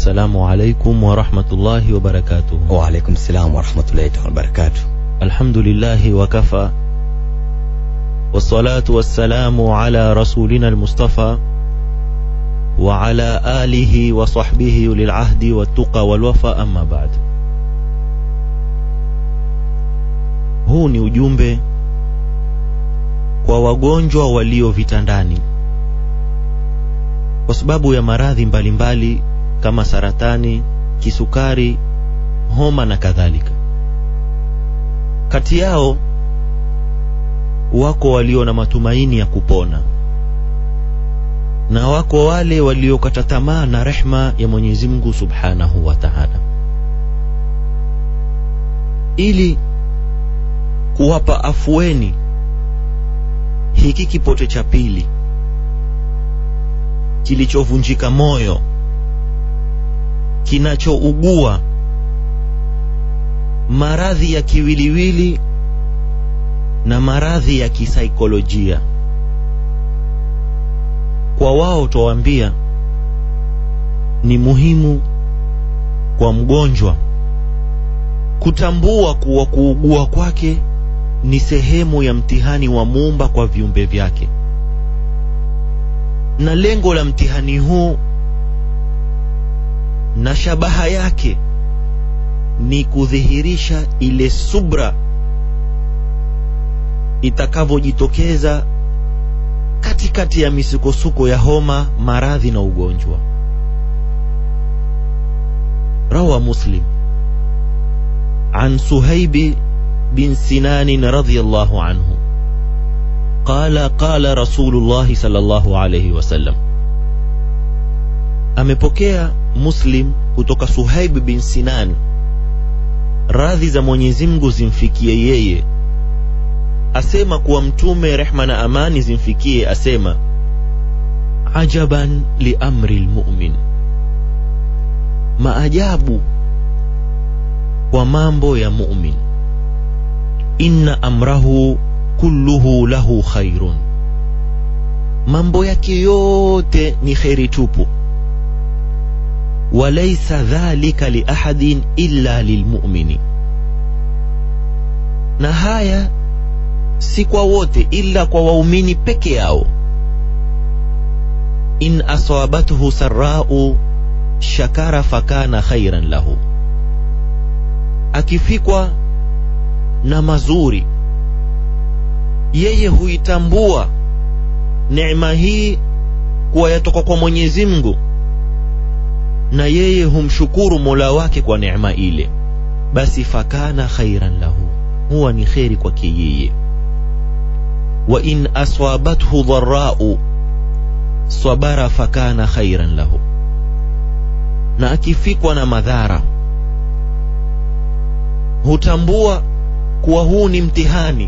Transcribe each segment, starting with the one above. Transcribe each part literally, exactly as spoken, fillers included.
السلام عليكم ورحمة الله وبركاته. وعليكم السلام ورحمة الله وبركاته. الحمد لله وكفى، والصلاة والسلام على رسولنا المصطفى وعلى آله وصحبه للعهد والتقى والوفاء. أما بعد، huu ni ujumbe kwa wagonjwa walio vitandani kwa sababu ya maradhi mbalimbali kama saratani, kisukari, homa na kadhalika. Kati yao wako walio na matumaini ya kupona, na wako wale waliokata tamaa na rehma ya Mwenyezi Mungu Subhanahu wa Ta'ala. Ili kuwapa afueni hiki kipote cha pili kilichovunjika moyo, kinachougua maradhi ya kiwiliwili na maradhi ya kisaikolojia, kwa wao tuwaambia ni muhimu kwa mgonjwa kutambua kuwa kuugua kwake ni sehemu ya mtihani wa Muumba kwa viumbe vyake, na lengo la mtihani huu na shabaha yake ni kudhihirisha ile subra itakavojitokeza katikati ya misukosuko ya homa, maradhi na ugonjwa. Rawa Muslim an Suhaib bin Sinan radhiyallahu anhu qala qala Rasulullah sallallahu alayhi wasallam. Amepokea Muslim kutoka Suhaib bin Sinan, radhi za Mwenyezi Mungu zimfikie yeye, asema kuwa Mtume rehma na amani zimfikie asema, ajaban li amri almu'min, maajabu kwa mambo ya mu'min, inna amrahu kulluhu lahu khairun, mambo yake yote ni khairi tupu, walaysa dhalika li ahadin illa lilmu'mini, na haya si kwa wote ila kwa waumini peke yao. In asabathu sarra'u shakara fakana khairan lahu, akifikwa na mazuri yeye huitambua neema hii kuwa yatoka kwa Mwenyezi Mungu, na yeye humshukuru Mola wake kwa neema ile, basi fakana khairan lahu, huwa ni khairi kwake yeye. Wa in aswabathu dharra'u sabara fakana khairan lahu, na akifikwa na madhara hutambua kuwa huu ni mtihani,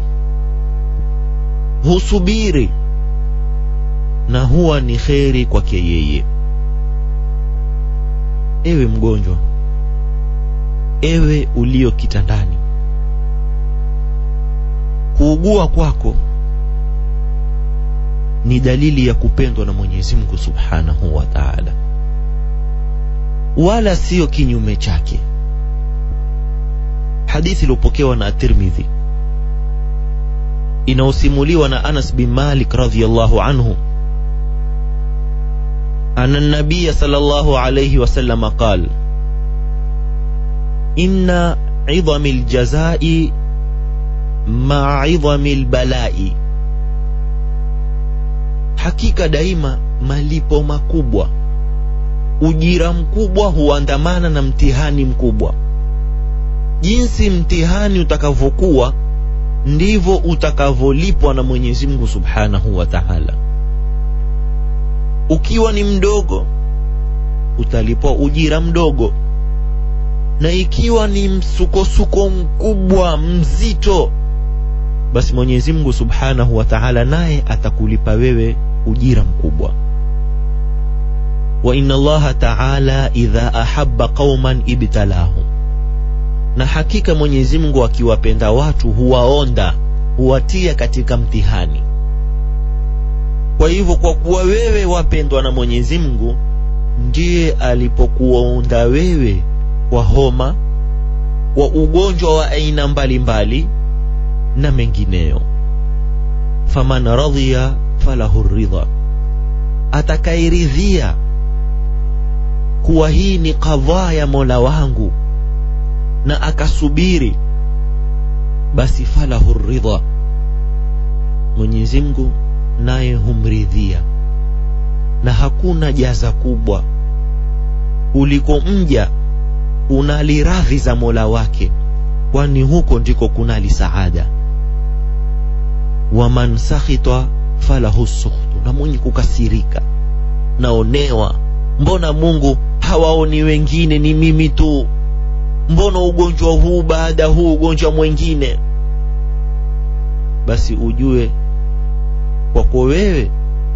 husubiri, na huwa ni khairi kwake yeye. Ewe mgonjwa, ewe ulio kitandani, kuugua kwako ni dalili ya kupendwa na Mwenyezi Mungu Subhanahu wa Ta'ala, wala sio kinyume chake. Hadithi iliyopokewa na Tirmidhi inaosimuliwa na Anas bin Malik radhiyallahu anhu, anna an-nabiy sallallahu alayhi wasallam qala, inna 'idhama al-jazaa'i ma'a 'idhami al-bala'i, hakika daima malipo makubwa, ujira mkubwa huandamana na mtihani mkubwa. Jinsi mtihani utakavyokuwa ndivyo utakavyolipwa na Mwenyezi Mungu Subhanahu wa Ta'ala. Ukiwa ni mdogo utalipwa ujira mdogo, na ikiwa ni msukosuko mkubwa mzito, basi Mwenyezi Mungu Subhanahu wa Ta'ala naye atakulipa wewe ujira mkubwa. Wa inna Allaha Ta'ala idha ahabba qauman ibtalahum, na hakika Mwenyezi Mungu akiwapenda watu huwaonda, huwatia katika mtihani. Kwa hivyo kwa kuwa wewe wapendwa na Mwenyezi Mungu, ndiye alipokuonda wewe kwa homa, kwa ugonjwa wa aina mbalimbali na mengineyo. Faman radhiya falahu ridha, atakairidhia kuwa hii ni kadhaa ya Mola wangu na akasubiri, basi falahu ridha, Mwenyezi Mungu naye humridhia. Na hakuna jaza kubwa kuliko mja unali radhi za Mola wake, kwani huko ndiko kunali saada. Waman sakhita falahu sukhtu, na mwenye kukasirika, naonewa, mbona Mungu hawaoni wengine, ni mimi tu, mbona ugonjwa huu baada huu ugonjwa mwingine, basi ujue kwako wewe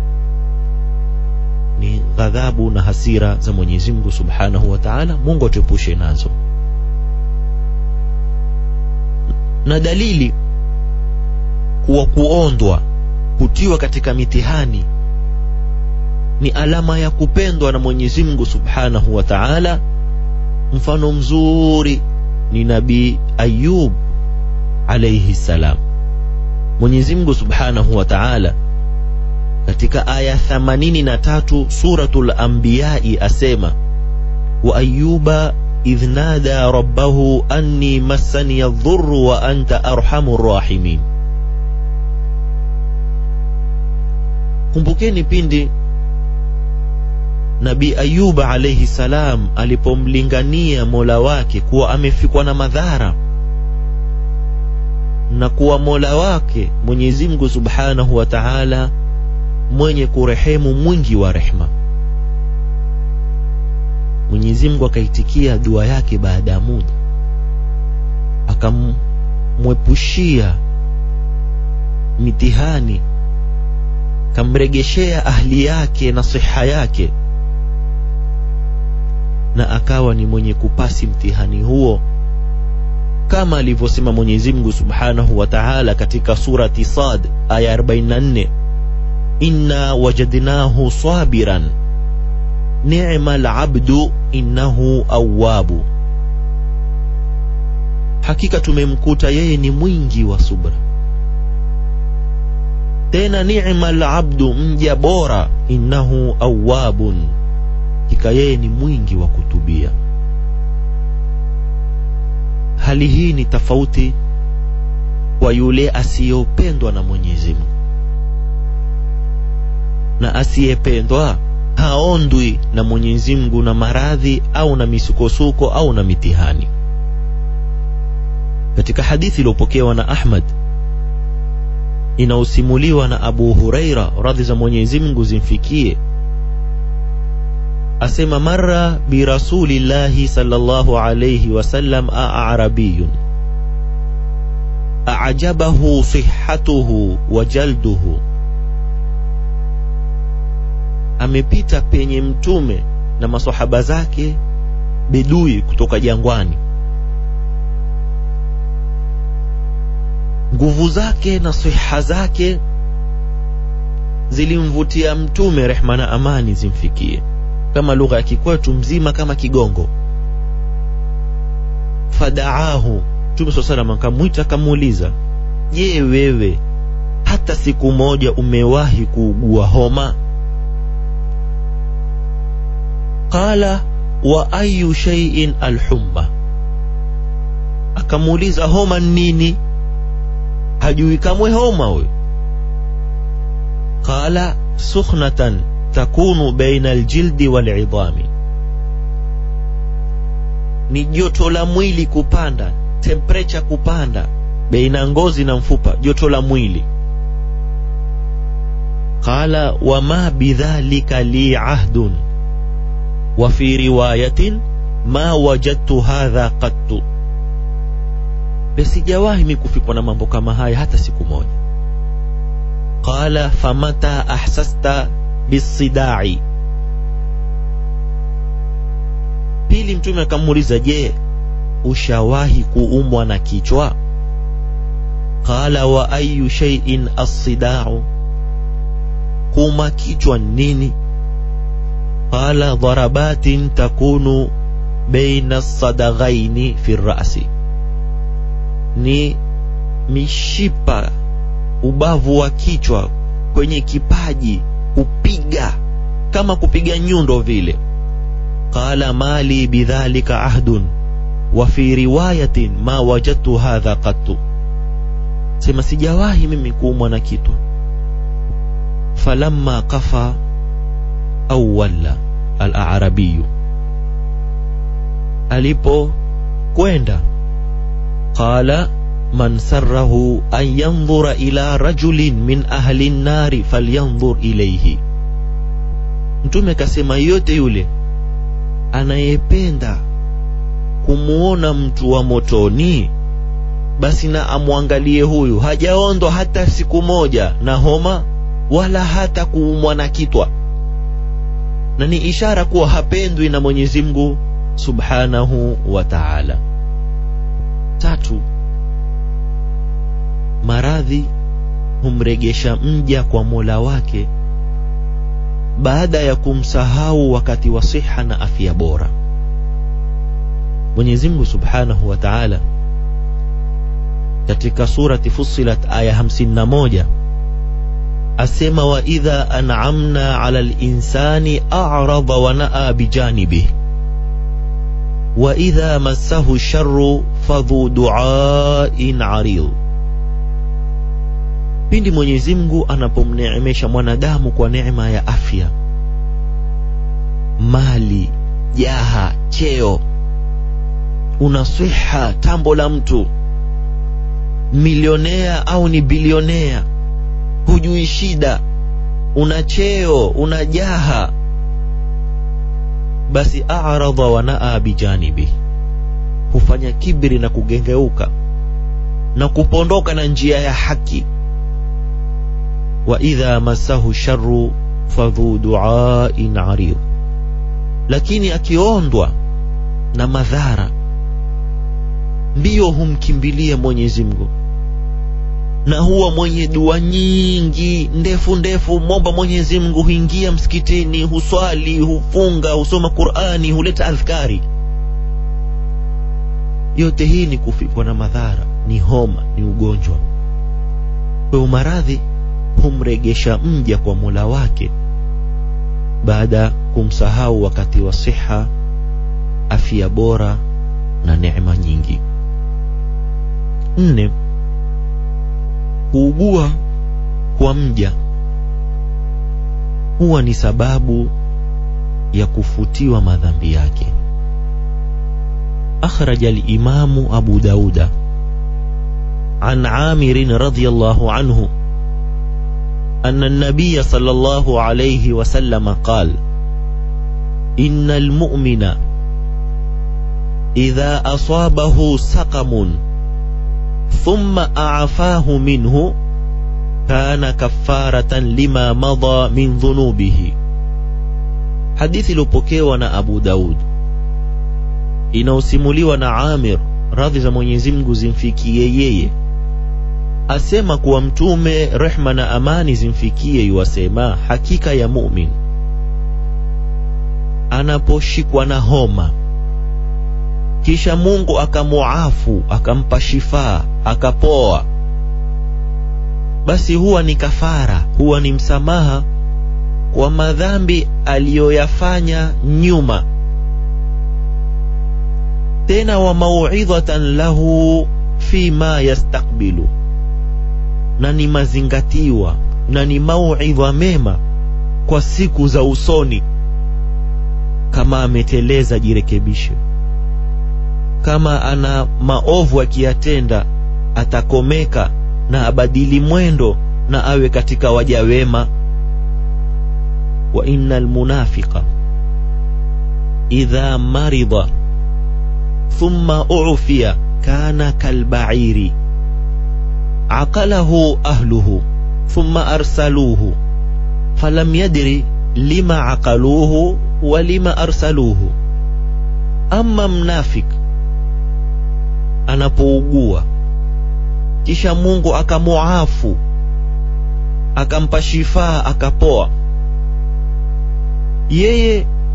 ni ghadhabu na hasira za Mwenyezi Mungu Subhanahu wa Ta'ala. Mungu atuepushe nazo. Na dalili kuwa kuondwa, kutiwa katika mitihani ni alama ya kupendwa na Mwenyezi Mungu Subhanahu wa Ta'ala. Mfano mzuri ni Nabii Ayub alayhi salam. Mwenyezi Mungu Subhanahu wa Ta'ala katika aya themanini na tatu suratul Anbiya asema, wa Ayyuba idh nada rabbahu anni massani adh-dhurru wa anta arhamur rahimin. Kumbukeni pindi Nabii Ayuba alayhi salam alipomlingania Mola wake kuwa amefikwa na madhara, na kuwa Mola wake Mwenyezi Mungu Subhanahu wa Ta'ala mwenye kurehemu, mwingi wa rehma. Mwenyezi Mungu akaitikia dua yake baada ya muda, akamwepushia mitihani, kamregeshea ahli yake na siha yake, na akawa ni mwenye kupasi mtihani huo, kama alivyosema Mwenyezi Mungu Subhanahu wa Ta'ala katika surati Sad aya arobaini na nne, inna wajadnahu sabiran ni'mal abdu innahu awwabu, hakika tumemkuta yeye ni mwingi wa subra, tena ni'mal abdu, mja bora, innahu awwabun, hakika yeye ni mwingi wa kutubia. Hali hii ni tofauti kwa yule asiyopendwa na Mwenyezi Mungu. Na asiyependwa haondwi na Mwenyezi Mungu na maradhi au na misukosuko au na mitihani. Katika hadithi iliyopokewa na Ahmad, inausimuliwa na Abu Huraira, radhi za Mwenyezi Mungu zimfikie, asema, marra bi rasulillahi sallallahu alayhi wasallam a'rabiyun a'jabahu sihhatuhu wa jalduhu, amepita penye mtume na maswahaba zake bedui kutoka jangwani, nguvu zake na siha zake zilimvutia mtume, rehma na amani zimfikie, kama lugha ya kikwetu mzima kama kigongo. Fadaahu, Mtume swalla sallam akamuita, akamuuliza, je, wewe hata siku moja umewahi kuugua homa? Qala wa ayu shay'in alhumma, akamuuliza homa nini? Hajui kamwe homa huyo. Qala sukhnatan takunu baina aljildi wal'idhami, ni joto la mwili kupanda, temperature kupanda baina ngozi na mfupa, joto la mwili. Qala wa ma bidhalika li ahdun wa fi riwayatin ma wajadtu hadha qattu, basi jawahi mikufikwa na mambo kama haya hata siku moja. Qala famata ahsasta bisidai, pili mtume akamuuliza, je, ushawahi kuumwa na kichwa? Qala wa ayu shay'in as-sida'u, kuma kichwa nini? qala dharabatin takunu baina as-sadaghaini fi ar-ra'si, ni mishipa ubavu wa kichwa kwenye kipaji kupiga kama kupiga nyundo vile. Qala mali bidhalika ahdun wa fi riwayatin ma wajadtu hadha qattu, sema sijawahi mimi kuumwa na kitwa. Falamma qafa awwala al-a'rabiyu, alipo kwenda qala man sarrahu an yanzura ila rajulin min ahli an-nari falyanzur ilayhi, Mtume kasema yote yule anayependa kumuona mtu wa motoni basi na amwangalie huyu, hajaondwa hata siku moja na homa wala hata kuumwa na kitwa, na ni ishara kuwa hapendwi na Mwenyezi Mungu Subhanahu wa Ta'ala. Tatu, maradhi humregesha mja kwa Mola wake baada ya kumsahau wakati wa siha na afya bora. Mwenyezi Mungu Subhanahu wa Ta'ala katika surati Fussilat aya hamsini na moja asema wa idha an'amna 'ala al-insani a'rada wa na'a bijanibihi wa idha massahu sharru fadhu du'ain 'arid. Pindi Mwenyezi Mungu anapomneemesha mwanadamu kwa neema ya afya, mali, jaha, cheo, una siha, tambo la mtu, milionea au ni bilionea, hujui shida, una cheo, una jaha, basi a'rada wa na'a bijanibi, hufanya kibri na kugengeuka na kupondoka na njia ya haki. Wa idha masahu sharru fadhu du'ain 'arid, lakini akiondwa na madhara mbio humkimbilia Mwenyezi Mungu, na huwa mwenye dua nyingi ndefu ndefu, momba Mwenyezi Mungu, huingia msikitini, huswali, hufunga, husoma Qur'ani, huleta adhkari. Yote hii ni kufikwa na madhara, ni homa, ni ugonjwa. Kwa maradhi humregesha mja kwa Mola wake baada kumsahau wakati wa siha, afya bora na neema nyingi. Nne, kuugua kwa mja huwa ni sababu ya kufutiwa madhambi yake. Akhraja al-Imamu Abu Dauda an Amir radhiyallahu anhu أن النبي صلى الله عليه وسلم قال إن المؤمن إذا أصابه سقم ثم أعفاه منه كان كفارة لما مضى من ذنوبه. حديث لبوكيوة na Abu Daud, inausimuliwa na Amir, radhi za Mwenyezi Mungu zimfikie yeye, asema kuwa Mtume, rehma na amani zimfikie, yuwasema hakika ya mu'min anaposhikwa na homa kisha Mungu akamuafu, akampa shifa, akapoa, basi huwa ni kafara, huwa ni msamaha kwa madhambi aliyoyafanya nyuma, tena wa mau'idhatan lahu fima yastakbilu, na ni mazingatiwa na ni mau'idha mema kwa siku za usoni. Kama ameteleza jirekebishe, kama ana maovu akiyatenda atakomeka na abadili mwendo na awe katika waja wema. Wa innal munafiqa idha marida thumma u'fiya kana kalba'iri aqalahu ahluhu thumma arsaluhu falam yadri lima aqaluhu wa lima arsaluhu. Amma mnafik anapougua kisha Mungu akamuafu, akampa shifa, akapoa, yeye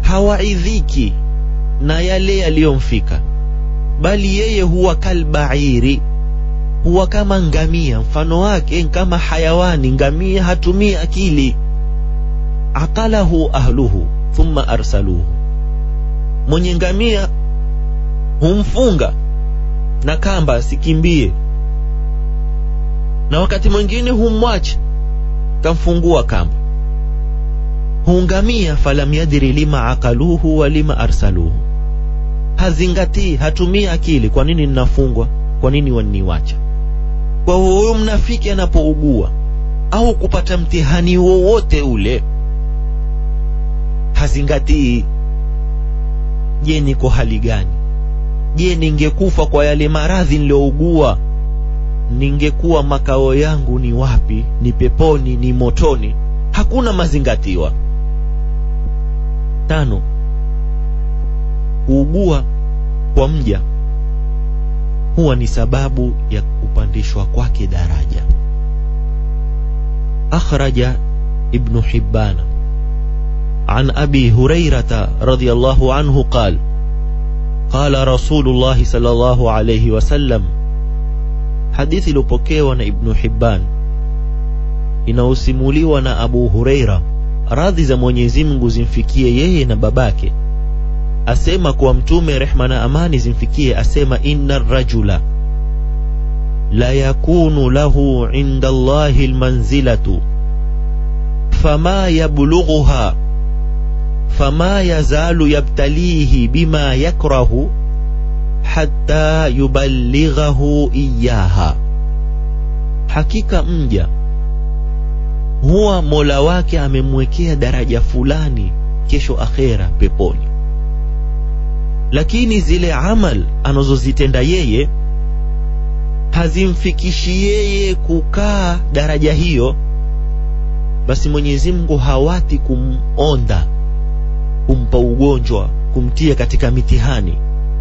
hawaidhiki na yale yaliyomfika, bali yeye huwa kalbairi, huwa kama ngamia. Mfano wake kama hayawani. Ngamia hatumii akili. Aqalahu ahluhu thumma arsaluhu, mwenye ngamia humfunga na kamba asikimbie, na wakati mwingine humwacha kamfungua kamba. Hungamia falam yadri lima aqaluhu wa lima arsaluhu, hazingatii, hatumii akili. Kwa nini ninafungwa? Kwa nini waniwacha? Kwa huyo mnafiki anapougua au kupata mtihani wowote ule, hazingatii, je, niko hali gani? Je, ningekufa kwa yale maradhi niliougua, ningekuwa makao yangu ni wapi? Ni peponi, ni motoni? Hakuna mazingatiwa. Tano, kuugua kwa mja huwa ni sababu ya kupandishwa kwake daraja. Akhraja Ibn Hibban an Abi Hurairata radhiyallahu anhu qala qala Rasulullah sallallahu alayhi wasallam. Hadithi iliyopokewa na Ibn Hibban inausimuliwa na Abu Huraira, radhi za Mwenyezi Mungu zimfikie yeye na babake, asema kwa Mtume, rehma na amani zimfikie, asema inna rajula la yakunu lahu inda Allahi almanzilatu fama yablughuha fama yazalu yabtalihi bima yakrahu hatta yuballighahu iyaha. Hakika mja huwa Mola wake amemwekea daraja fulani kesho akhera peponi, lakini zile amal anazozitenda yeye hazimfikishi yeye kukaa daraja hiyo. Basi Mwenyezi Mungu hawati kumonda, kumpa ugonjwa, kumtia katika mitihani,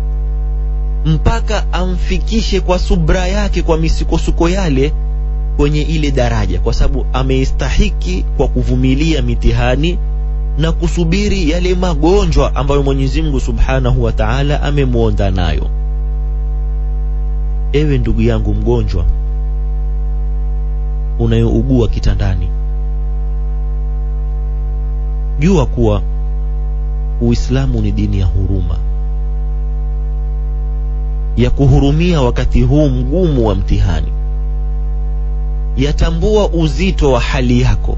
mpaka amfikishe kwa subra yake, kwa misukosuko yale, kwenye ile daraja, kwa sababu ameistahiki kwa kuvumilia mitihani na kusubiri yale magonjwa ambayo Mwenyezi Mungu Subhanahu wa Ta'ala amemuonda nayo. Ewe ndugu yangu mgonjwa unayougua kitandani, jua kuwa Uislamu ni dini ya huruma, ya kuhurumia wakati huu mgumu wa mtihani. Yatambua uzito wa hali yako,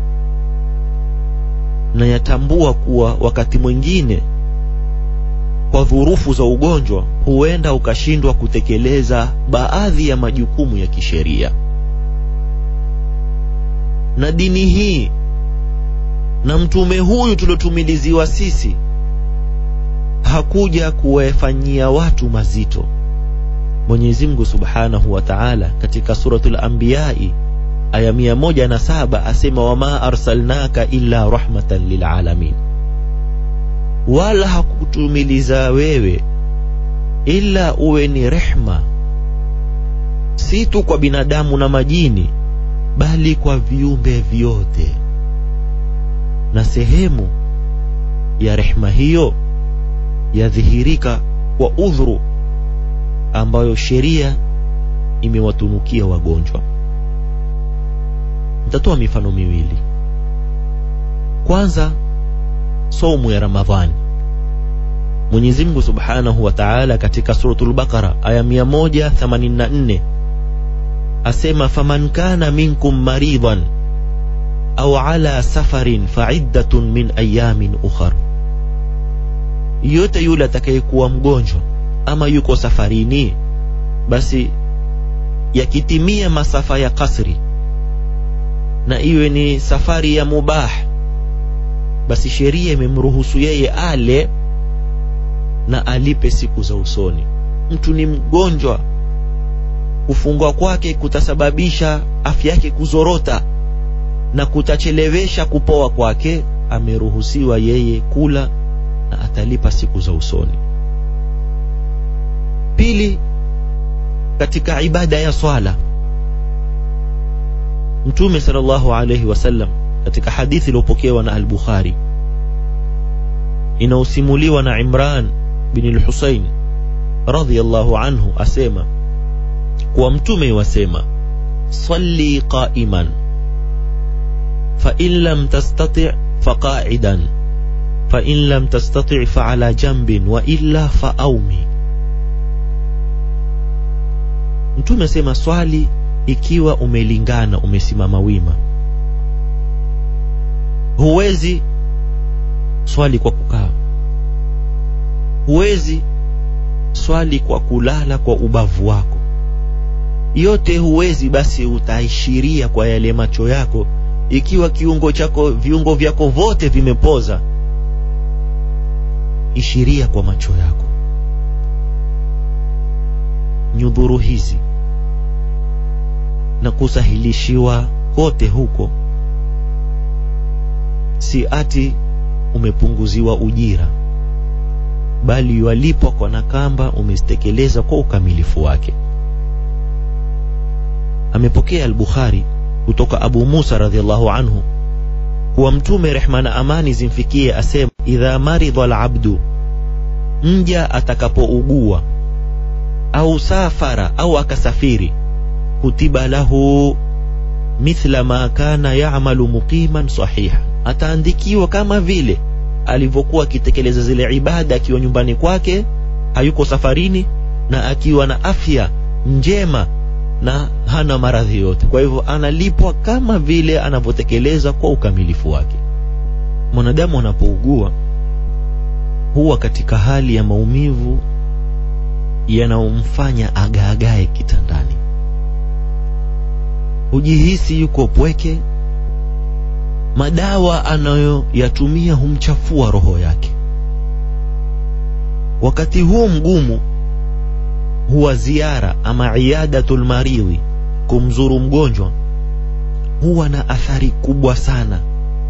na yatambua kuwa wakati mwingine kwa dhurufu za ugonjwa huenda ukashindwa kutekeleza baadhi ya majukumu ya kisheria. Na dini hii na mtume huyu tuliotumiliziwa sisi hakuja kuwafanyia watu mazito. Mwenyezi Mungu Subhanahu wa Ta'ala katika suratul Anbiya aya mia moja na saba asema, wama arsalnaka illa rahmatan lil alamin, wala hakutumiliza wewe ila uwe ni rehma, si tu kwa binadamu na majini, bali kwa viumbe vyote. Na sehemu ya rehma hiyo yadhihirika kwa udhuru ambayo sheria imewatunukia wagonjwa. Nitatoa mifano miwili. Kwanza, saumu ya Ramadhani. Mwenyezi Mungu Subhanahu wa Ta'ala katika suratul Baqara aya mia moja themanini na nne asema, faman kana minkum maridan au ala safarin fa'iddatun min ayamin ukhar. Yote yule atakayekuwa mgonjwa ama yuko safarini, basi yakitimia masafa ya kasri na iwe ni safari ya mubah, basi sheria imemruhusu yeye ale na alipe siku za usoni. Mtu ni mgonjwa, kufungwa kwake kutasababisha afya yake kuzorota na kutachelewesha kupoa kwake, ameruhusiwa yeye kula na atalipa siku za usoni. Pili, katika ibada ya swala, Mtume sallallahu alayhi wasallam katika hadithi iliyopokewa na al-Bukhari inausimuliwa na Imran bin al-Husayn radhiyallahu anhu asema kwa mtume wasema salli qa'iman fa in lam tastati' fa qa'idan fa in lam tastati' fa ala jambin wa illa fa aumi. Mtume asema swali ikiwa umelingana, umesimama wima. Huwezi swali kwa kukaa, huwezi swali kwa kulala kwa ubavu wako, yote huwezi, basi utaishiria kwa yale macho yako. Ikiwa kiungo chako, viungo vyako vote vimepoza, ishiria kwa macho yako. Nyudhuru hizi na kusahilishiwa kote huko, si ati umepunguziwa ujira, bali walipwa kwa nakamba umestekeleza kwa ukamilifu wake. Amepokea al-Bukhari kutoka Abu Musa radhiallahu anhu kuwa mtume rehma na amani zimfikie asema idha maridha al-abdu, mja atakapougua au safara au akasafiri, kutiba lahu mithla ma kana ya'malu muqiman sahiha, ataandikiwa kama vile alivyokuwa akitekeleza zile ibada akiwa nyumbani kwake, hayuko safarini, na akiwa na afya njema na hana maradhi yote. Kwa hivyo analipwa kama vile anavyotekeleza kwa ukamilifu wake. Mwanadamu anapougua huwa katika hali ya maumivu yanaomfanya agaagae kitandani, hujihisi yuko pweke, madawa anayoyatumia humchafua roho yake. Wakati huu mgumu huwa ziara ama iadatul maridhi, kumzuru mgonjwa, huwa na athari kubwa sana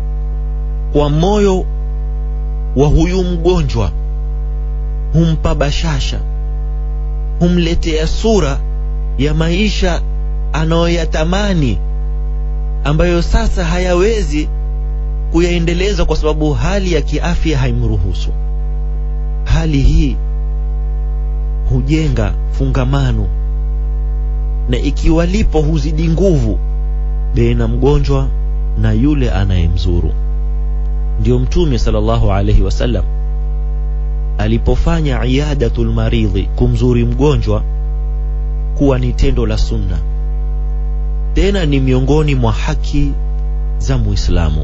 kwa moyo wa huyu mgonjwa. Humpa bashasha, humletea sura ya maisha anayoyatamani, ambayo sasa hayawezi kuyaendeleza kwa sababu hali ya kiafya haimruhusu. Hali hii hujenga fungamano, na ikiwa lipo huzidi nguvu baina mgonjwa na yule anayemzuru. Ndio Mtume sallallahu alayhi wasallam alipofanya iadatul maridhi, kumzuri mgonjwa, kuwa ni tendo la sunna, tena ni miongoni mwa haki za Muislamu.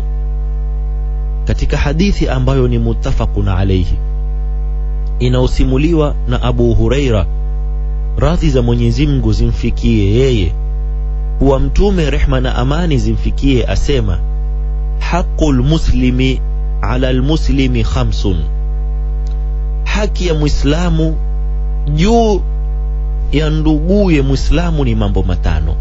Katika hadithi ambayo ni muttafaqun alayhi, inaosimuliwa na Abu Huraira radhi za Mwenyezi Mungu zimfikie yeye, kuwa mtume rehma na amani zimfikie asema haqqul muslimi ala almuslimi khamsun, haki ya Muislamu juu ya nduguye Muislamu ni mambo matano.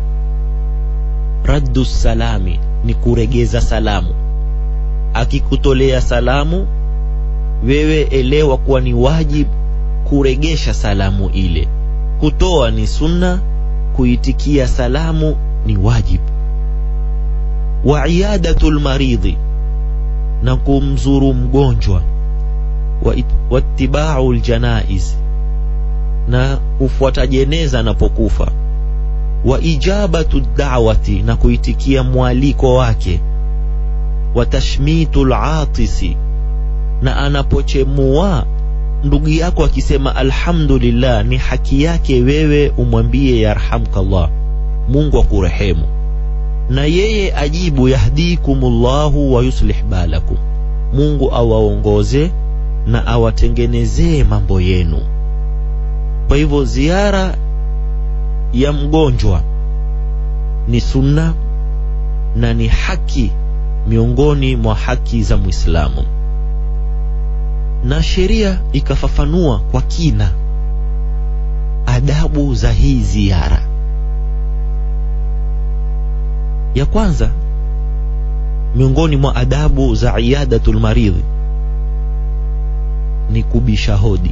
Raddu salami, ni kuregeza salamu. Akikutolea salamu, wewe elewa kuwa ni wajib kuregesha salamu ile. Kutoa ni sunna, kuitikia salamu ni wajib. Wa iadatul maridhi, na kumzuru mgonjwa. Wa ittiba'ul janaiz, na kufuata jeneza anapokufa. Wa ijabatu da'wati, na kuitikia mwaliko wake. Wa tashmitul atisi, na anapochemua ndugu yako akisema alhamdulillah, ni haki yake wewe umwambie yarhamkallah, Mungu akurehemu, na yeye ajibu yahdikumullahu wa yuslih balakum, Mungu awaongoze na awatengenezee mambo yenu. Kwa hivyo ziara ya mgonjwa ni sunna na ni haki miongoni mwa haki za Muislamu, na sheria ikafafanua kwa kina adabu za hii ziara. Ya kwanza miongoni mwa adabu za iadatul maridhi ni kubisha hodi,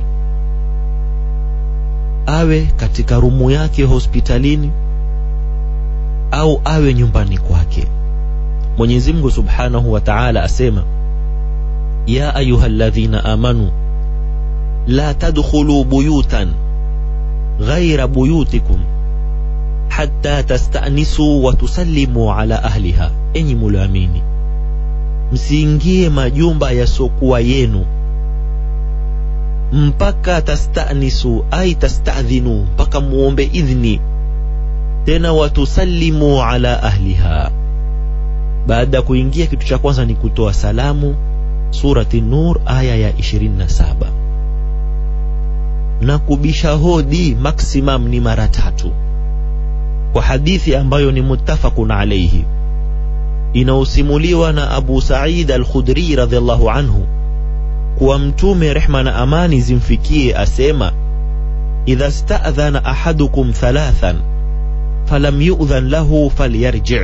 awe katika rumu yake hospitalini au awe nyumbani kwake. Mwenyezi Mungu Subhanahu wa Ta'ala asema ya ayyuhalladhina amanu la tadkhulu buyutan ghayra buyutikum hatta tasta'nisu wa tusallimu ala ahliha, enyi mlioamini, msiingie majumba yasokuwa yenu mpaka tasta'nisu, ay tasta'dhinu, mpaka muombe idhni, tena watusallimu ala ahliha. Baada kuingia, kitu cha kwanza ni kutoa salamu. Surati Nur aya ya ishirini na saba. Na kubisha hodi maximum ni mara tatu, kwa hadithi ambayo ni muttafaqun alayhi, inausimuliwa na Abu Sa'id al-Khudri radhiallahu anhu kuwa Mtume rehma na amani zimfikie asema, idha sta'dhana ahadukum thalathan falam yu'dhan lahu falyarji',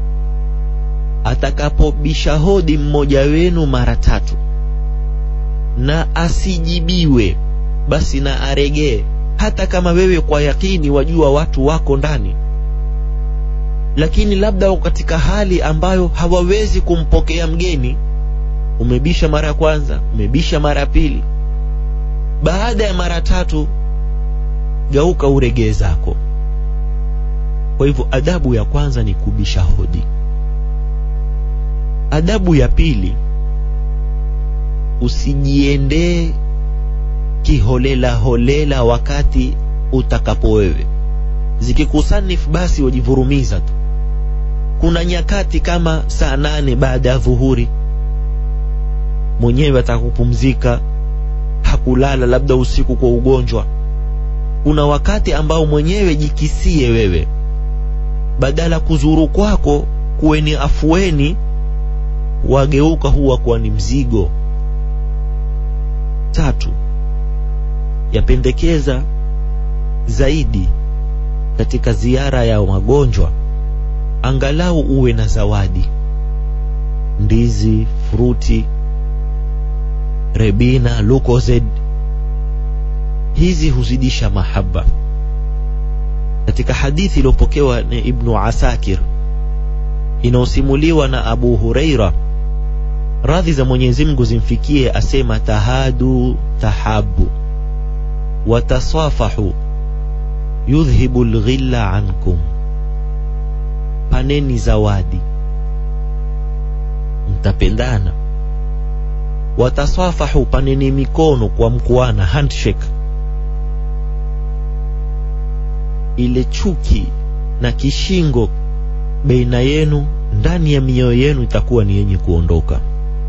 atakapobisha hodi mmoja wenu mara tatu na asijibiwe, basi na aregee, hata kama wewe kwa yakini wajua watu wako ndani, lakini labda katika hali ambayo hawawezi kumpokea mgeni. Umebisha mara ya kwanza, umebisha mara pili, baada ya mara tatu geuka uregee zako. Kwa hivyo adabu ya kwanza ni kubisha hodi. Adabu ya pili, usijiendee kiholela holela wakati utakapo wewe. Zikikusanifu basi wajivurumiza tu. Kuna nyakati kama saa nane baada ya dhuhuri, mwenyewe atakupumzika, hakulala labda usiku kwa ugonjwa. Kuna wakati ambao mwenyewe jikisie wewe, badala kuzuru kwako kuwe ni afueni, wageuka huwa kwa ni mzigo. Tatu, yapendekeza zaidi katika ziara ya magonjwa angalau uwe na zawadi, ndizi, fruti, rebina, lucozade. Hizi huzidisha mahaba. Katika hadithi iliyopokewa na Ibn Asakir, inaosimuliwa na Abu Huraira radhi za Mwenyezi Mungu zimfikie asema, tahadu tahabu watasafahu yudhhibu alghilla ankum, paneni zawadi mtapendana. Watasafahu, paneni mikono kwa mkuana, handshake. Ile chuki na kishingo baina yenu ndani ya mioyo yenu itakuwa ni yenye kuondoka.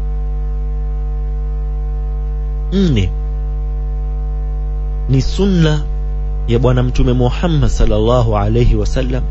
Nne, ni sunna ya Bwana Mtume Muhammad sallallahu alayhi wasallam,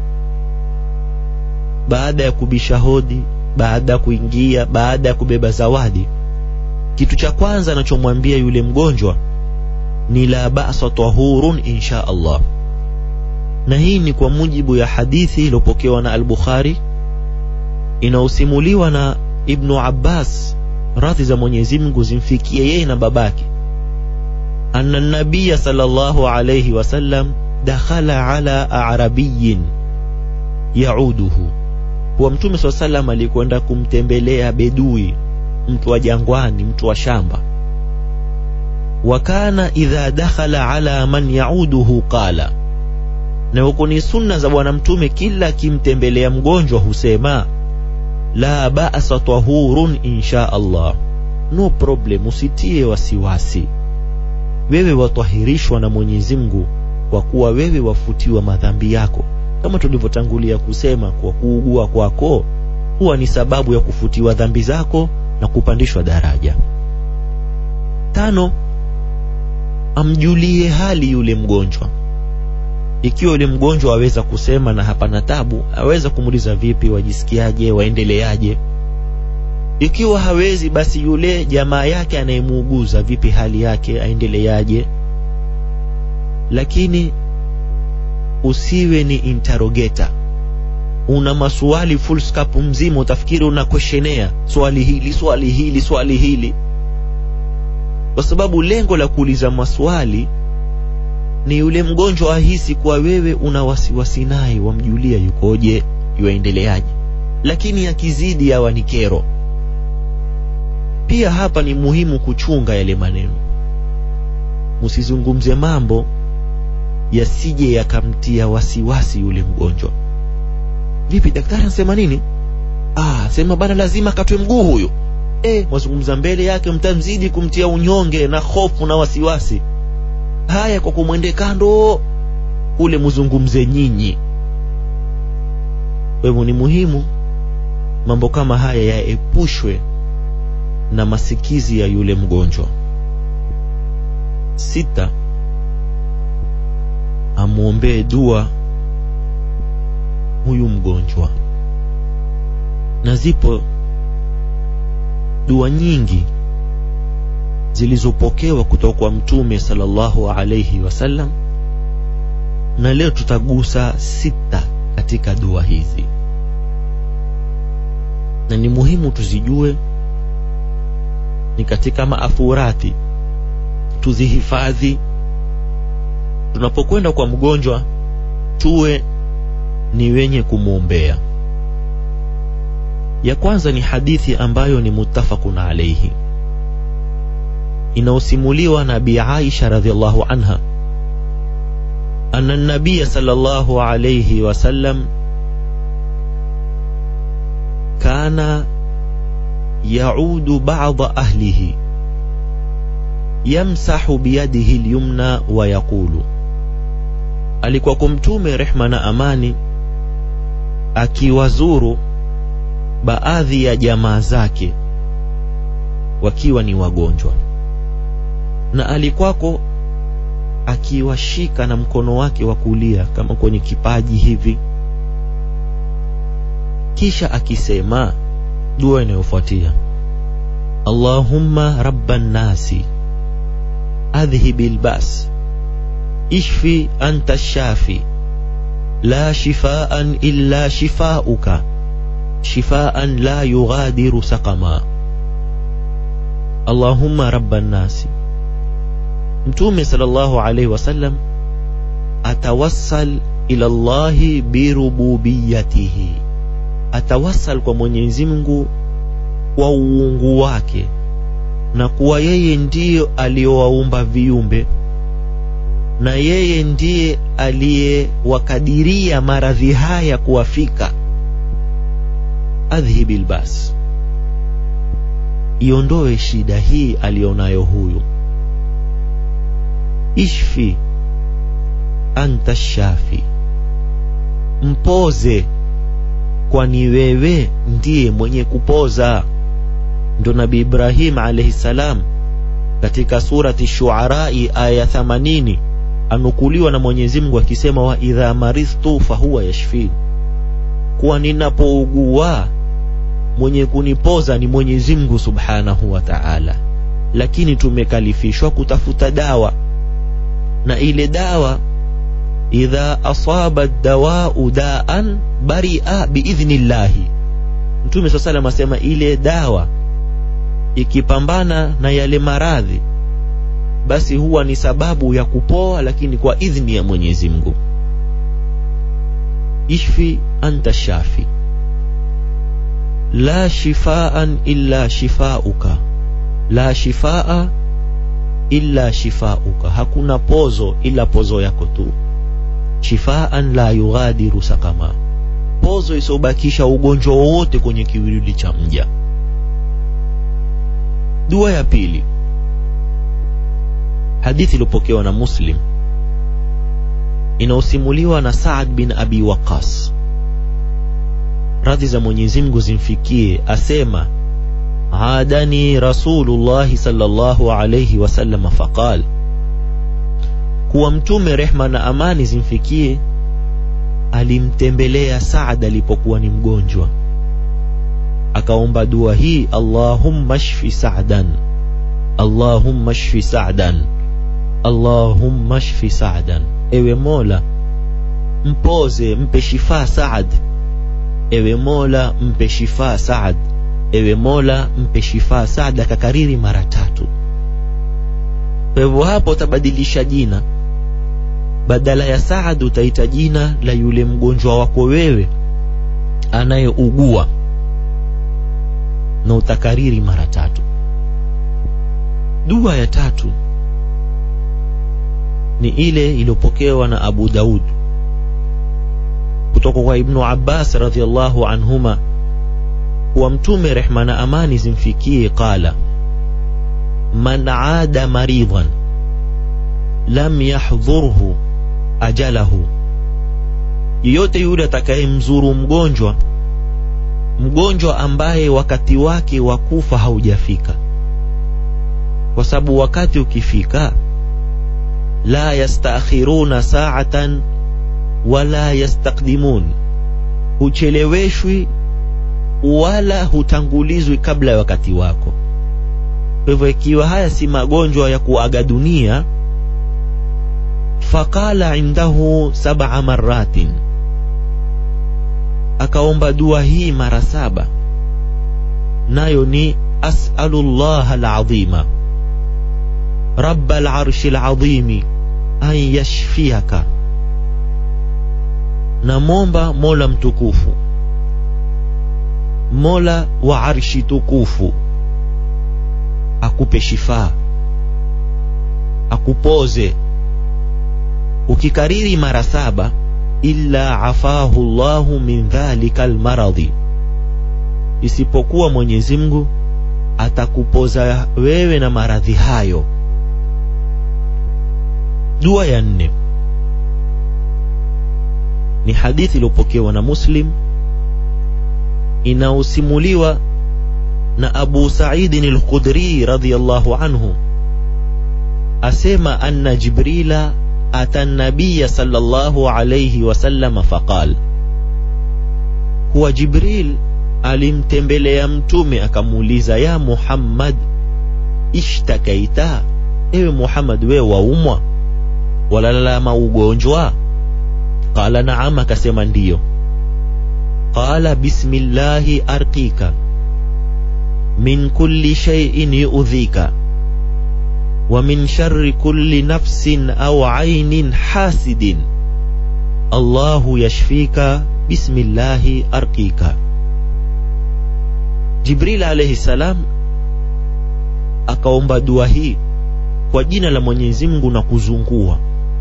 baada ya kubisha hodi, baada ya kuingia, baada ya kubeba zawadi, kitu cha kwanza anachomwambia yule mgonjwa ni la ba'sa tahurun insha Allah. Na hii ni kwa mujibu ya hadithi iliyopokewa na al-Bukhari, inaosimuliwa na Ibn Abbas radhi za Mwenyezi Mungu zimfikie yeye na babake, anna nabiya sallallahu alayhi wasallam dakhala ala a'rabiyyin yauduhu. Kwa Mtume sallallahu alayhi wasallam alikwenda kumtembelea bedui, mtu wa jangwani, mtu wa shamba. Wakana idha dakhala ala man yauduhu qala, na huko ni sunna za Bwana Mtume, kila kimtembelea mgonjwa husema la ba'sa tahurun insha Allah, no problem, usitie wasiwasi, wewe watahirishwa na Mwenyezi Mungu, kwa kuwa wewe wafutiwa madhambi yako. Kama tulivyotangulia kusema, kwa kuugua kwako huwa ni sababu ya kufutiwa dhambi zako na kupandishwa daraja. Tano, amjulie hali yule mgonjwa. Ikiwa yule mgonjwa aweza kusema na hapana tabu, aweza kumuuliza vipi, wajisikiaje, waendeleaje. Ikiwa hawezi, basi yule jamaa yake anayemuuguza, vipi hali yake, aendeleaje. Lakini usiwe ni interrogator, una maswali full scope mzima, utafikiri una questionnaire, swali hili, swali hili, swali hili. Kwa sababu lengo la kuuliza maswali ni yule mgonjwa ahisi kwa wewe una wasiwasi naye, wamjulia yukoje, yuendeleaje. Lakini yakizidi yawa ni kero. pia hapa ni muhimu kuchunga yale maneno. Msizungumze mambo yasije yakamtia wasiwasi yule mgonjwa. Vipi daktari anasema nini? Ah, sema bana lazima katwe mguu huyo. Eh, mwazungumza mbele yake mtamzidi kumtia unyonge na hofu na wasiwasi. Haya, kwa kumwende kando ule mzungumze nyinyi. Kwa hivyo ni muhimu mambo kama haya yaepushwe na masikizi ya yule mgonjwa. Sita, amuombee dua huyu mgonjwa. Na zipo dua nyingi zilizopokewa kutoka kwa Mtume sallallahu alayhi wasallam, na leo tutagusa sita katika dua hizi, na ni muhimu tuzijue. Ni katika maafurati, tuzihifadhi. Tunapokwenda kwa mgonjwa tuwe ni wenye kumuombea. Ya kwanza ni hadithi ambayo ni muttafaqun alayhi, inaosimuliwa na Bi Aisha radhiallahu anha anna an-nabiy sallallahu alayhi wasallam kana yaudu ba'd ahlihi yamsahu biyadihi al-yumna wa yaqulu, alikuwa kumtume rehma na amani akiwazuru baadhi ya jamaa zake wakiwa ni wagonjwa, na alikwako akiwashika na mkono wake wa kulia kama kwenye kipaji hivi, kisha akisema dua inayofuatia: Allahumma rabban nasi adhhibil bas ishfi anta shafi la shifaan illa shifauka shifaan la yughadiru saqama. Allahumma rabban nasi. Mtume sallallahu alayhi wasallam atawassal ila Allahi birububiyatihi, atawassal kwa Mwenyezi Mungu kwa uungu wake, na kuwa yeye ndiye aliyowaumba viumbe, na yeye ndiye aliyewakadiria maradhi haya kuwafika. Adhhibil bas, iondoe shida hii alionayo huyu. Ishfi anta shafi, mpoze kwani wewe ndiye mwenye kupoza. Ndo Nabii Ibrahim alayhi salam katika surati Shuara aya themanini anukuliwa na Mwenyezi Mungu akisema, wa idha maridtu fahuwa yashfi, kwa ninapougua mwenye kunipoza ni Mwenyezi Mungu subhanahu wa ta'ala. Lakini tumekalifishwa kutafuta dawa, na ile dawa idha asaba ad-dawa'u da'an bari'a biidhnillahi. Mtume sallallahu alayhi wasallam asema ile dawa ikipambana na yale maradhi basi huwa ni sababu ya kupoa, lakini kwa idhni ya Mwenyezi Mungu. Ishfi anta shafi la shifaan illa shifauka la shifaa illa shifauka, hakuna pozo ila pozo yako tu. Shifaan la yughadiru saqama, pozo isobakisha ugonjwa wote kwenye kiwiliwili cha mja. Dua ya pili, hadithi iliyopokewa na Muslim, inaosimuliwa na Saad bin Abi Waqqas, radhi za Mwenyezi Mungu zimfikie, asema adani Rasulullah sallallahu alayhi wasallam faqal, kuwa Mtume rehma na amani zimfikie alimtembelea Saad alipokuwa ni mgonjwa, akaomba dua hii: Allahumma shfi Sa'dan, Allahumma shfi Sa'dan, Allahumma shfi Sa'dan. Ewe Mola mpoze, mpe shifa Saad. Ewe Mola mpe shifa Saad. Ewe Mola mpe shifa Saad. Akakariri mara tatu. Kwa hivyo hapo utabadilisha jina, badala ya Saad utaita jina la yule mgonjwa wako wewe anayeugua, na utakariri mara tatu. Dua ya tatu ni ile iliyopokewa na Abu Daud kutoka kwa Ibn Abbas radhiyallahu anhuma wa mtume rehma na amani zimfikie qala man aada maridan lam yahdhurhu ajalahu, yote yule atakayemzuru mgonjwa mgonjwa ambaye wakati wake wa kufa haujafika, kwa sababu wakati ukifika la yastakhiruna sa'atan wala yastaqdimun, hucheleweshwi wala hutangulizwi kabla ya wakati wako. Kwa hivyo ikiwa haya si magonjwa ya kuaga dunia, faqala indahu sab'a marratin, akaomba dua hii mara saba, nayo ni as'alullaha al-azima rabbal arshil azimi an yashfiyaka, namomba Mola mtukufu, Mola wa arshi tukufu, akupe shifa, akupoze. Ukikariri mara saba, illa afahu Allahu min dhalika almaradhi, isipokuwa Mwenyezi Mungu atakupoza wewe na maradhi hayo. Dua ya nne ni hadithi iliyopokewa na Muslim, inausimuliwa na Abu Sa'id al-Khudri radhiyallahu anhu, asema anna Jibrila ata an-nabiy sallallahu alayhi wasallam faqal, huwa Jibril alimtembelea mtume akamuuliza, ya Muhammad ishtakaita, ewe Muhammad wewe waumwa wala lalama ugonjwa? Qala na'am, akasema ndiyo. Qala bismillahi arqika min kulli shay'in yu'dhika wa min sharri kulli nafsin aw 'aynin hasidin, Allahu yashfika bismillahi arqika. Jibril alayhi salam akaomba dua hii kwa jina la Mwenyezi Mungu na kuzungua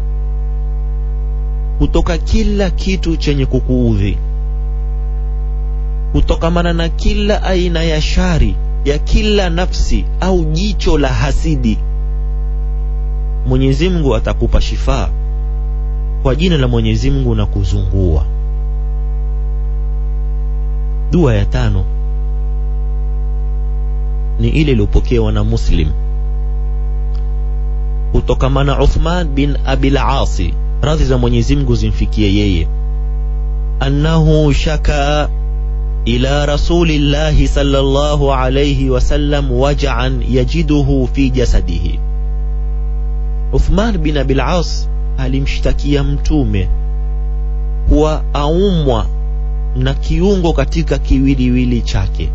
kutoka kila kitu chenye kukuudhi, kutokamana na kila aina ya shari ya kila nafsi au jicho la hasidi. Mwenyezi Mungu atakupa shifa kwa jina la Mwenyezi Mungu na kuzungua. Dua ya tano ni ile iliyopokewa na Muslim kutokamana Uthman bin Abi al-Asi, radhi za Mwenyezi Mungu zimfikie yeye, annahu shaka ila rasulillahi sallallahu alayhi wasallam waj'an yajiduhu fi jasadihi. Uthman bin Abi al-As alimshtakia mtume kuwa aumwa na kiungo katika kiwiliwili chake.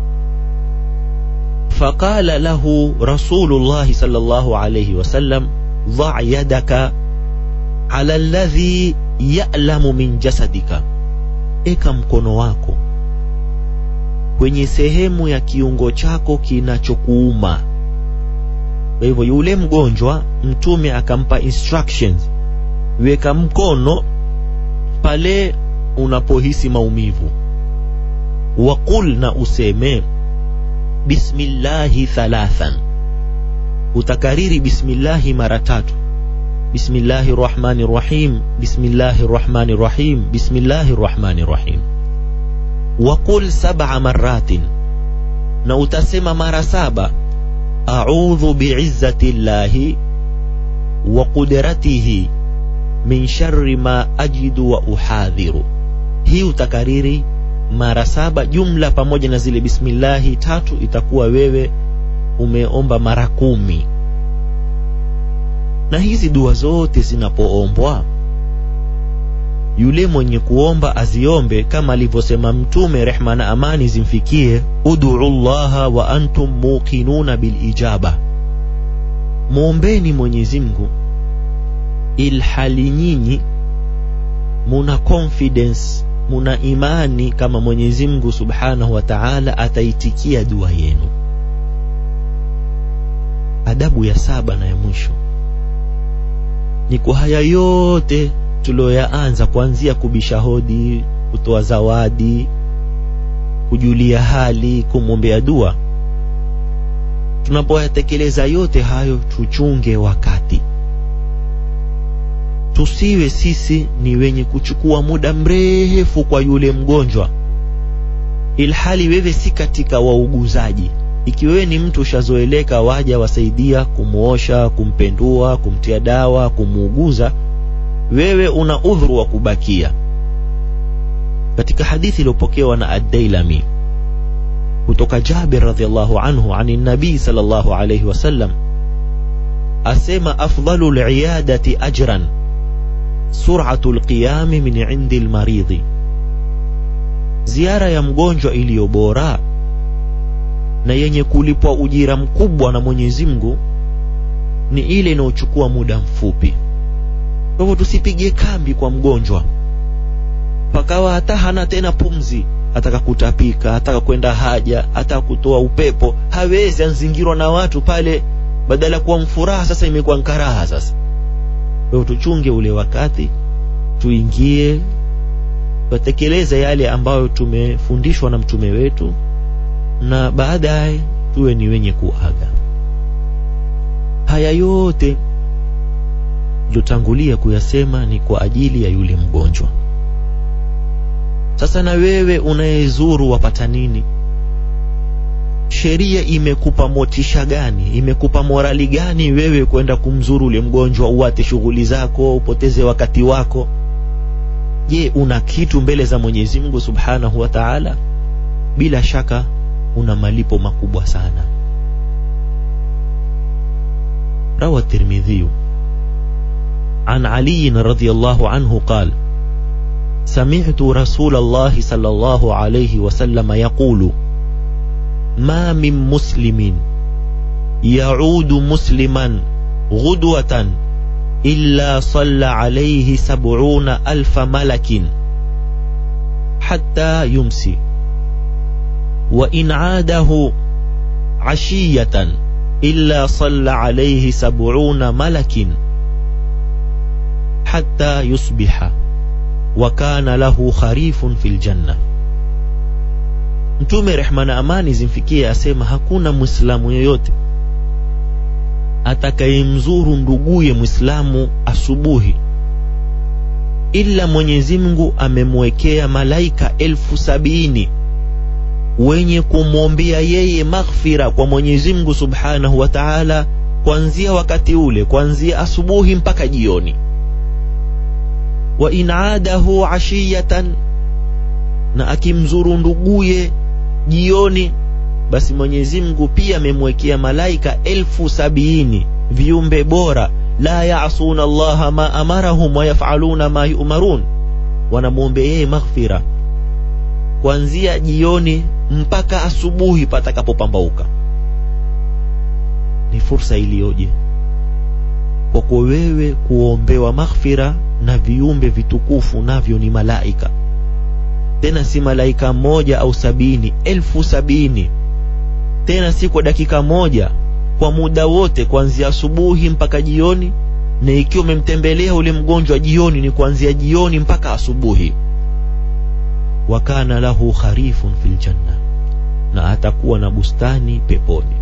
Faqala lahu rasulullah sallallahu alayhi wasallam, dha' yadaka ala alladhi ya'lamu min jasadika, eka mkono wako kwenye sehemu ya kiungo chako kinachokuuma. Kwa hivyo yule mgonjwa mtume akampa instructions, weka mkono pale unapohisi maumivu, waqul, na useme bismillahi thalathan, utakariri bismillahi mara tatu, bismillahir rahmanir rahim, bismillahir rahmanir rahim, bismillahir rahmanir rahim. Waqul sab'a marratin, na utasema mara saba, a'udhu bi'izzati llahi wa qudratihi min sharri ma ajidu wa uhadhiru. Hii utakariri mara saba, jumla pamoja na zile bismillahi tatu itakuwa wewe umeomba mara kumi. Na hizi dua zote zinapoombwa, yule mwenye kuomba aziombe kama alivyosema mtume rehma na amani zimfikie, ud'u Allaha wa antum muqinuna bil ijaba, muombeni Mwenyezi Mungu ilhali nyinyi muna confidence, muna imani kama Mwenyezi Mungu subhanahu wa ta'ala ataitikia dua yenu. adabu ya saba na ya mwisho ni kwa haya yote tulioyaanza, kuanzia kubisha hodi, kutoa zawadi, kujulia hali, kumwombea dua, tunapoyatekeleza yote hayo tuchunge wakati. Tusiwe sisi ni wenye kuchukua muda mrefu kwa yule mgonjwa, ilhali wewe si katika wauguzaji. Ikiwa wewe ni mtu ushazoeleka waja wasaidia kumuosha, kumpendua, kumtia dawa, kumuuguza, wewe una udhuru wa kubakia. Katika hadithi iliyopokewa na Ad-Dailami kutoka Jabir radhiallahu anhu ani nabii sallallahu alayhi wasallam, asema afdalul iyadati ajran sur'atul qiyam min 'indi al-maridhi, ziara ya mgonjwa iliyo bora na yenye kulipwa ujira mkubwa na Mwenyezi Mungu ni ile inayochukua muda mfupi. Kwa hivyo tusipige kambi kwa mgonjwa pakawa hata hana tena pumzi, ataka kutapika, ataka kwenda haja, ataka kutoa upepo, hawezi, anzingirwa na watu pale, badala kuwa mfuraha sasa imekuwa nkaraha sasa. Kwa hivyo tuchunge ule wakati, tuingie tutekeleze yale ambayo tumefundishwa na mtume wetu, na baadaye tuwe ni wenye kuaga. Haya yote tutangulia kuyasema ni kwa ajili ya yule mgonjwa. Sasa na wewe unayezuru wapata nini? Sheria imekupa motisha gani? Imekupa morali gani wewe kwenda kumzuru ule mgonjwa, uate shughuli zako, upoteze wakati wako? Je, una kitu mbele za Mwenyezi Mungu Subhanahu wa Ta'ala? Bila shaka una malipo makubwa sana. Rawa Tirmidhi an Ali radhiyallahu anhu qala سمعت رسول الله صلى الله عليه وسلم يقول ما من مسلم يعود مسلما غدوة إلا صلى عليه سبعون ألف ملك حتى يمسي، وإن عاده عشية إلا صلى عليه سبعون ملك حتى يصبح وكان له خريف في الجنة. Mtume rehma na amani zimfikie asema hakuna muislamu yeyote atakayemzuru nduguye muislamu asubuhi ila Mwenyezi Mungu amemwekea malaika elfu sabini wenye kumwombea yeye maghfira kwa Mwenyezi Mungu Subhanahu wa Ta'ala, kuanzia wakati ule, kuanzia asubuhi mpaka jioni. Wa inadahu ashiyatan, na akimzuru nduguye jioni, basi Mwenyezi Mungu pia amemwekea malaika elfu sabini viumbe bora, la ya'suna Allah ma amarahum wa yaf'aluna ma yu'marun, wanamuombe yeye maghfira kuanzia jioni mpaka asubuhi patakapopambauka. Ni fursa iliyoje kwa kwa wewe kuombewa maghfira na viumbe vitukufu, navyo ni malaika. Tena si malaika moja au sabini, elfu sabini. Tena si kwa dakika moja, kwa muda wote, kuanzia asubuhi mpaka jioni. Na ikiwa umemtembelea ule mgonjwa jioni, ni kuanzia jioni mpaka asubuhi. Wakana lahu kharifun fil janna, na atakuwa na bustani peponi.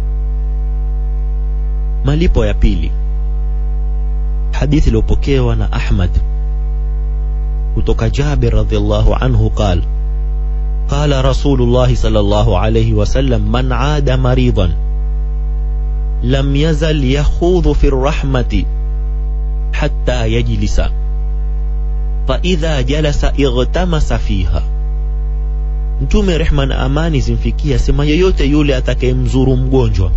Malipo ya pili, hadithi iliyopokewa na Ahmad kutoka Jabir radhiallahu anhu qala qala Rasulullah sallallahu alayhi wasallam man aada maridan lam yazal yakhudhu fi rahmati hatta yajlisa fa idha jalasa igtamasa fiha. Mtume rehma na amani zimfikia sema yeyote yule atakayemzuru mgonjwa,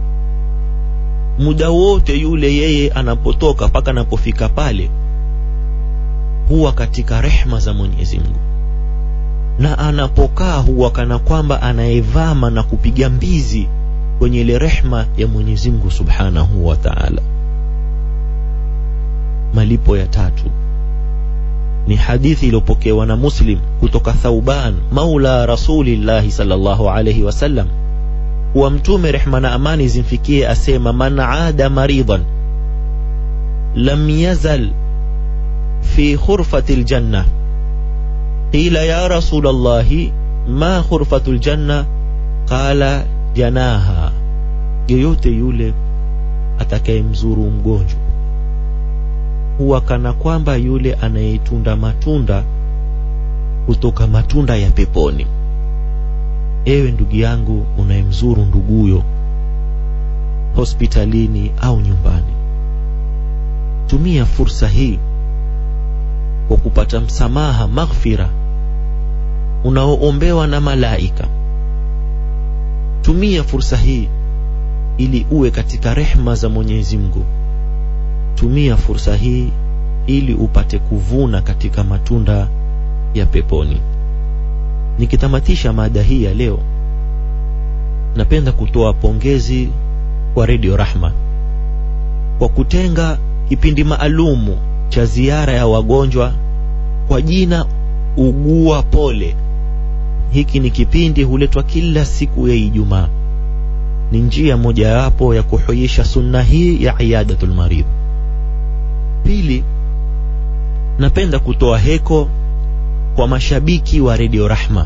muda wote yule yeye anapotoka paka anapofika pale, huwa katika rehma za Mwenyezi Mungu, na anapokaa huwa kana kwamba anaevama na kupiga mbizi kwenye ile rehma ya Mwenyezi Mungu Subhanahu wa Ta'ala. Malipo ya tatu ni hadithi iliyopokewa na Muslim kutoka Thauban maula Rasulillah sallallahu alayhi wasallam wa mtume rehma na amani zimfikie asema, man aada maridan lam yazal fi khurfati aljanna. Qila ya Rasulallahi ma khurfatu aljanna? Qala janaha. Yoyote yule atakayemzuru mgonjwa huwa kana kwamba yule anayetunda matunda kutoka matunda ya peponi. Ewe ndugu yangu unayemzuru nduguyo hospitalini au nyumbani, tumia fursa hii kwa kupata msamaha, maghfira unaoombewa na malaika. Tumia fursa hii ili uwe katika rehma za Mwenyezi Mungu. Tumia fursa hii ili upate kuvuna katika matunda ya peponi. Nikitamatisha mada hii ya leo, napenda kutoa pongezi kwa Radio Rahma kwa kutenga kipindi maalumu cha ziara ya wagonjwa kwa jina Ugua Pole. Hiki ni kipindi huletwa kila siku ya Ijumaa. Ni njia moja wapo ya kuhuisha sunna hii ya iyadatul marid. Pili, napenda kutoa heko kwa mashabiki wa Radio Rahma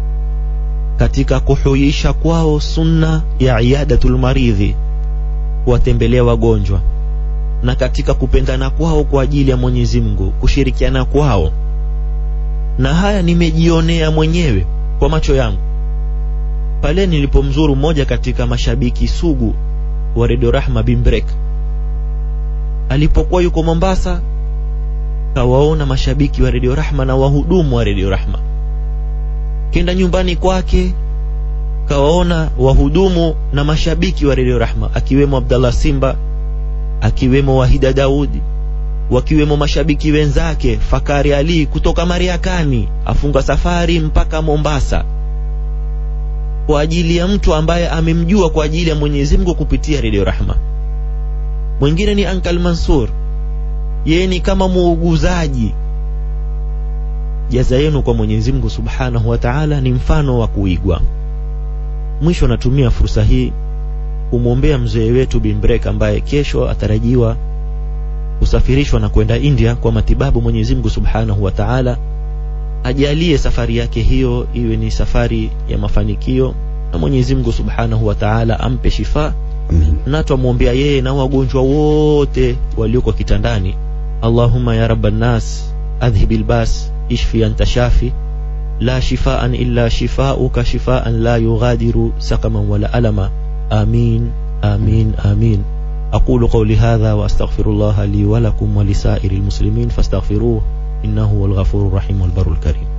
katika kuhuisha kwao sunna ya iyadatul maridhi, kuwatembelea wagonjwa, na katika kupendana kwao kwa ajili ya Mwenyezi Mungu, kushirikiana kwao. Na haya nimejionea mwenyewe kwa macho yangu pale nilipomzuru mmoja katika mashabiki sugu wa Radio Rahma, Bimbrek. Alipokuwa yuko Mombasa, kawaona mashabiki wa Radio Rahma na wahudumu wa Radio Rahma. Kenda nyumbani kwake, kawaona wahudumu na mashabiki wa Radio Rahma, akiwemo Abdallah Simba, akiwemo Wahida Daudi, wakiwemo mashabiki wenzake Fakari Ali kutoka Mariakani, afunga safari mpaka Mombasa kwa ajili ya mtu ambaye amemjua kwa ajili ya Mwenyezi Mungu kupitia Radio Rahma. Mwingine ni Uncle Mansur, yeye ni kama muuguzaji. Jaza yenu kwa Mwenyezi Mungu Subhanahu wa Ta'ala ni mfano wa kuigwa. Mwisho natumia fursa hii kumwombea mzee wetu Bimbrek ambaye kesho atarajiwa kusafirishwa na kwenda India kwa matibabu. Mwenyezi Mungu Subhanahu wa Ta'ala ajalie safari yake hiyo iwe ni safari ya mafanikio, na Mwenyezi Mungu Subhanahu wa Ta'ala ampe shifa. Amin. Na tumuombea yeye na wagonjwa wote walioko kitandani. Allahumma ya rabban nas adhhibil bas ishfi anta shafi la shifaan illa shifauka shifaan la yughadiru saqaman wala alama. Amin amin amin. أقول قولي هذا وأستغفر الله لي ولكم ولسائر المسلمين فاستغفروه إنه هو الغفور الرحيم والبر الكريم.